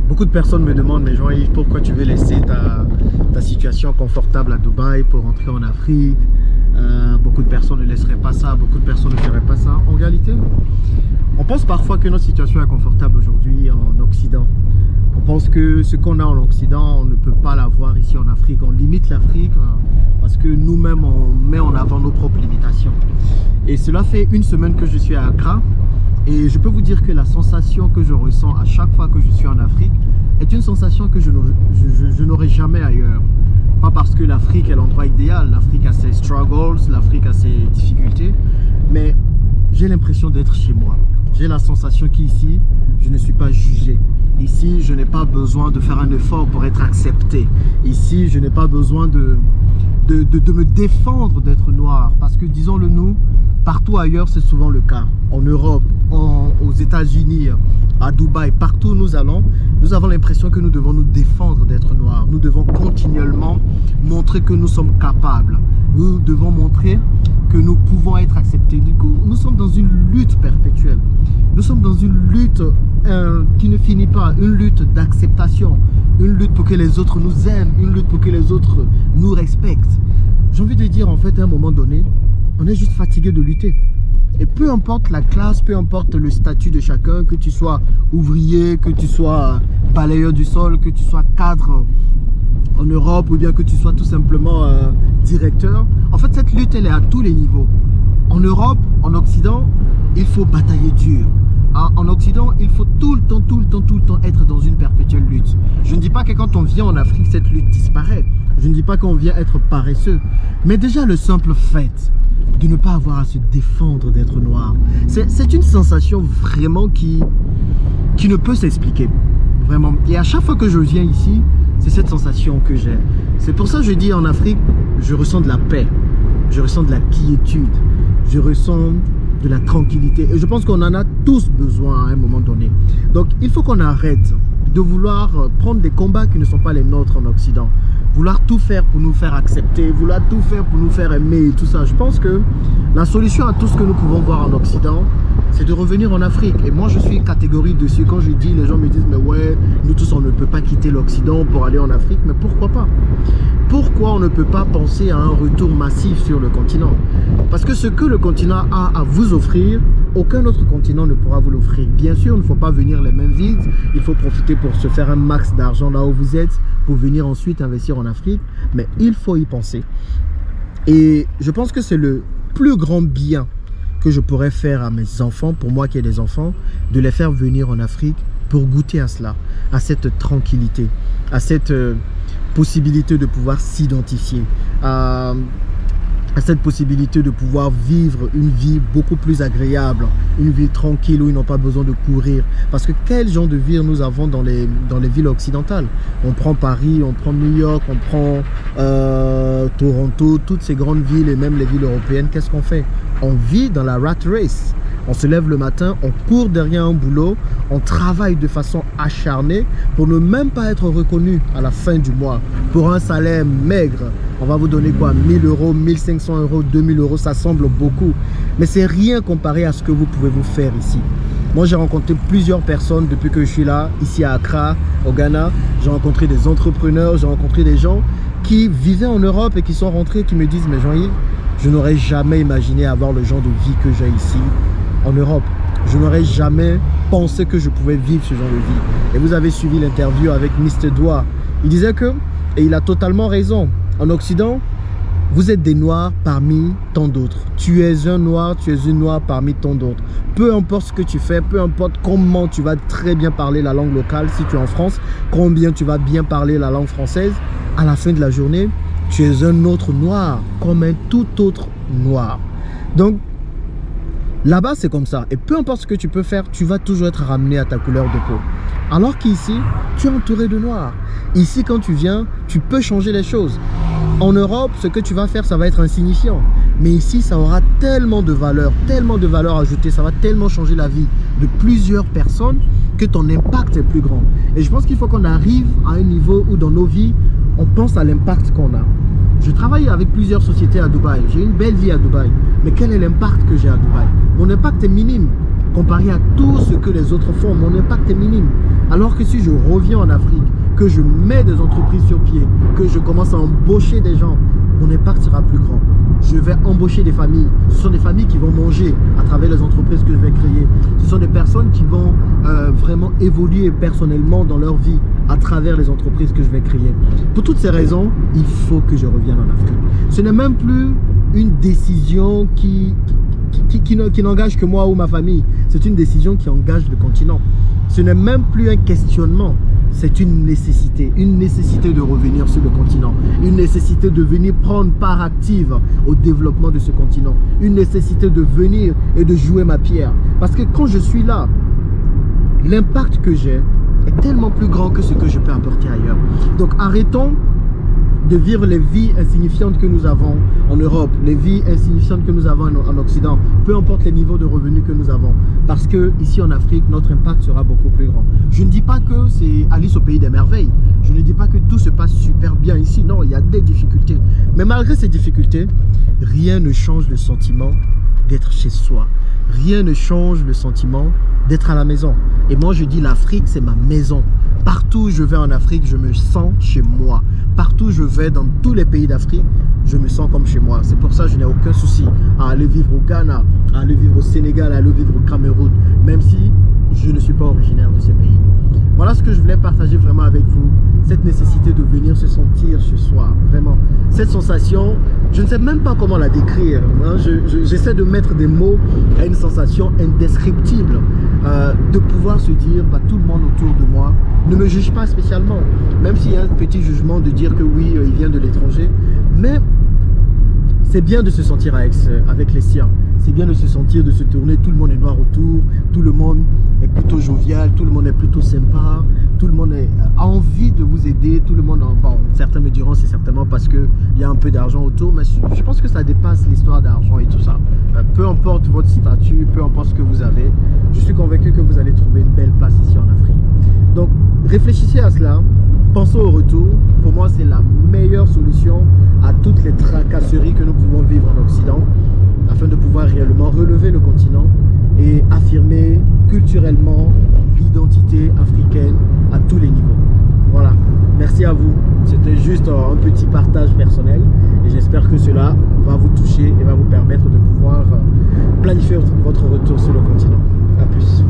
Beaucoup de personnes me demandent, mais Jean-Yves, pourquoi tu veux laisser ta situation confortable à Dubaï pour rentrer en Afrique? Beaucoup de personnes ne laisseraient pas ça, beaucoup de personnes ne feraient pas ça. En réalité, on pense parfois que notre situation est confortable aujourd'hui en Occident. On pense que ce qu'on a en Occident, on ne peut pas l'avoir ici en Afrique. On limite l'Afrique parce que nous-mêmes, on met en avant nos propres limitations. Et cela fait une semaine que je suis à Accra. Et je peux vous dire que la sensation que je ressens à chaque fois que je suis en Afrique est une sensation que je n'aurai jamais ailleurs. Pas parce que l'Afrique est l'endroit idéal, l'Afrique a ses struggles, l'Afrique a ses difficultés, mais j'ai l'impression d'être chez moi. J'ai la sensation qu'ici, je ne suis pas jugé. Ici, je n'ai pas besoin de faire un effort pour être accepté. Ici, je n'ai pas besoin de me défendre d'être noir. Parce que, disons-le nous, partout ailleurs, c'est souvent le cas. En Europe, aux États-Unis, à Dubaï, partout où nous allons, nous avons l'impression que nous devons nous défendre d'être noirs. Nous devons continuellement montrer que nous sommes capables. Nous devons montrer que nous pouvons être acceptés. Du coup, nous sommes dans une lutte perpétuelle. Nous sommes dans une lutte qui ne finit pas, une lutte d'acceptation, une lutte pour que les autres nous aiment, une lutte pour que les autres nous respectent. J'ai envie de dire, en fait, à un moment donné, on est juste fatigué de lutter. Et peu importe la classe, peu importe le statut de chacun, que tu sois ouvrier, que tu sois balayeur du sol, que tu sois cadre en Europe ou bien que tu sois tout simplement directeur. En fait, cette lutte, elle est à tous les niveaux. En Europe, en Occident, il faut batailler dur. En Occident, il faut tout le temps être dans une perpétuelle lutte. Je ne dis pas que quand on vient en Afrique, cette lutte disparaît. Je ne dis pas qu'on vient être paresseux. Mais déjà, le simple fait de ne pas avoir à se défendre d'être noir, c'est une sensation vraiment qui ne peut s'expliquer. Vraiment. Et à chaque fois que je viens ici, c'est cette sensation que j'ai. C'est pour ça que je dis en Afrique, je ressens de la paix. Je ressens de la quiétude. Je ressens de la tranquillité. Et je pense qu'on en a tous besoin à un moment donné. Donc, il faut qu'on arrête de vouloir prendre des combats qui ne sont pas les nôtres en Occident. Vouloir tout faire pour nous faire accepter, vouloir tout faire pour nous faire aimer et tout ça. Je pense que la solution à tout ce que nous pouvons voir en Occident, c'est de revenir en Afrique. Et moi, je suis catégorique dessus. Quand je dis, les gens me disent, mais ouais, nous tous, on ne peut pas quitter l'Occident pour aller en Afrique. Mais pourquoi pas? Pourquoi on ne peut pas penser à un retour massif sur le continent? Parce que ce que le continent a à vous offrir, aucun autre continent ne pourra vous l'offrir. Bien sûr, il ne faut pas venir les mains vides. Il faut profiter pour se faire un max d'argent là où vous êtes, pour venir ensuite investir en Afrique. Mais il faut y penser. Et je pense que c'est le plus grand bien que je pourrais faire à mes enfants, pour moi qui ai des enfants, de les faire venir en Afrique pour goûter à cela, à cette tranquillité, à cette possibilité de pouvoir s'identifier, à cette possibilité de pouvoir vivre une vie beaucoup plus agréable, une vie tranquille où ils n'ont pas besoin de courir. Parce que quel genre de vie nous avons dans les villes occidentales? On prend Paris, on prend New York, on prend Toronto, toutes ces grandes villes et même les villes européennes. Qu'est-ce qu'on fait? On vit dans la rat race. On se lève le matin, on court derrière un boulot, on travaille de façon acharnée pour ne même pas être reconnu à la fin du mois. Pour un salaire maigre, on va vous donner quoi? 1000 euros, 1500 euros, 2000 euros, ça semble beaucoup. Mais c'est rien comparé à ce que vous pouvez vous faire ici. Moi, j'ai rencontré plusieurs personnes depuis que je suis là, ici à Accra, au Ghana. J'ai rencontré des entrepreneurs, j'ai rencontré des gens qui vivaient en Europe et qui sont rentrés, qui me disent, mais Jean-Yves, je n'aurais jamais imaginé avoir le genre de vie que j'ai ici en Europe. Je n'aurais jamais pensé que je pouvais vivre ce genre de vie. Et vous avez suivi l'interview avec Mr. Doua. Il disait que, et il a totalement raison, en Occident, vous êtes des noirs parmi tant d'autres. Tu es un noir, tu es une noire parmi tant d'autres. Peu importe ce que tu fais, peu importe comment tu vas très bien parler la langue locale, si tu es en France, combien tu vas bien parler la langue française, à la fin de la journée, tu es un autre noir, comme un tout autre noir. Donc, là-bas, c'est comme ça. Et peu importe ce que tu peux faire, tu vas toujours être ramené à ta couleur de peau. Alors qu'ici, tu es entouré de noirs. Ici, quand tu viens, tu peux changer les choses. En Europe, ce que tu vas faire, ça va être insignifiant. Mais ici, ça aura tellement de valeur ajoutée. Ça va tellement changer la vie de plusieurs personnes que ton impact est plus grand. Et je pense qu'il faut qu'on arrive à un niveau où dans nos vies, on pense à l'impact qu'on a. Je travaille avec plusieurs sociétés à Dubaï. J'ai une belle vie à Dubaï. Mais quel est l'impact que j'ai à Dubaï? Mon impact est minime. Comparé à tout ce que les autres font, mon impact est minime. Alors que si je reviens en Afrique, que je mets des entreprises sur pied, que je commence à embaucher des gens, mon impact sera plus grand. Je vais embaucher des familles. Ce sont des familles qui vont manger à travers les entreprises que je vais créer. Ce sont des personnes qui vont vraiment évoluer personnellement dans leur vie à travers les entreprises que je vais créer. Pour toutes ces raisons, il faut que je revienne en Afrique. Ce n'est même plus une décision qui n'engage que moi ou ma famille. C'est une décision qui engage le continent. Ce n'est même plus un questionnement. C'est une nécessité de revenir sur le continent, une nécessité de venir prendre part active au développement de ce continent, une nécessité de venir et de jouer ma pierre. Parce que quand je suis là, l'impact que j'ai est tellement plus grand que ce que je peux apporter ailleurs. Donc arrêtons de vivre les vies insignifiantes que nous avons en Europe, les vies insignifiantes que nous avons en Occident, peu importe les niveaux de revenus que nous avons. Parce que ici en Afrique, notre impact sera beaucoup plus grand. Je ne dis pas que c'est Alice au pays des merveilles. Je ne dis pas que tout se passe super bien ici. Non, il y a des difficultés. Mais malgré ces difficultés, rien ne change le sentiment d'être chez soi. Rien ne change le sentiment d'être à la maison. Et moi, je dis l'Afrique, c'est ma maison. Partout où je vais en Afrique, je me sens chez moi. Partout où je vais dans tous les pays d'Afrique, je me sens comme chez moi. C'est pour ça que je n'ai aucun souci à aller vivre au Ghana, à aller vivre au Sénégal, à aller vivre au Cameroun, même si je ne suis pas originaire de ces pays. Voilà ce que je voulais partager vraiment avec vous. Cette nécessité de venir se sentir chez soi. Vraiment. Cette sensation, je ne sais même pas comment la décrire. Hein. J'essaie de mettre des mots à une sensation indescriptible. De pouvoir se dire, bah, tout le monde autour de moi ne me juge pas spécialement. Même s'il y a un petit jugement de dire que oui, il vient de l'étranger. Mais c'est bien de se sentir avec les siens. C'est bien de se sentir, de se tourner, tout le monde est noir autour, tout le monde est plutôt jovial, tout le monde est plutôt sympa, tout le monde a envie de vous aider, tout le monde, bon, certains me diront c'est certainement parce qu'il y a un peu d'argent autour, mais je pense que ça dépasse l'histoire d'argent et tout ça. Peu importe votre statut, peu importe ce que vous avez, je suis convaincu que vous allez trouver une belle place ici en Afrique. Donc réfléchissez à cela, pensez au retour. Pour moi c'est la meilleure solution à toutes les tracasseries que nous pouvons vivre en Occident, afin de pouvoir réellement relever le continent et affirmer culturellement l'identité africaine à tous les niveaux. Voilà, merci à vous. C'était juste un petit partage personnel et j'espère que cela va vous toucher et va vous permettre de pouvoir planifier votre retour sur le continent. A plus.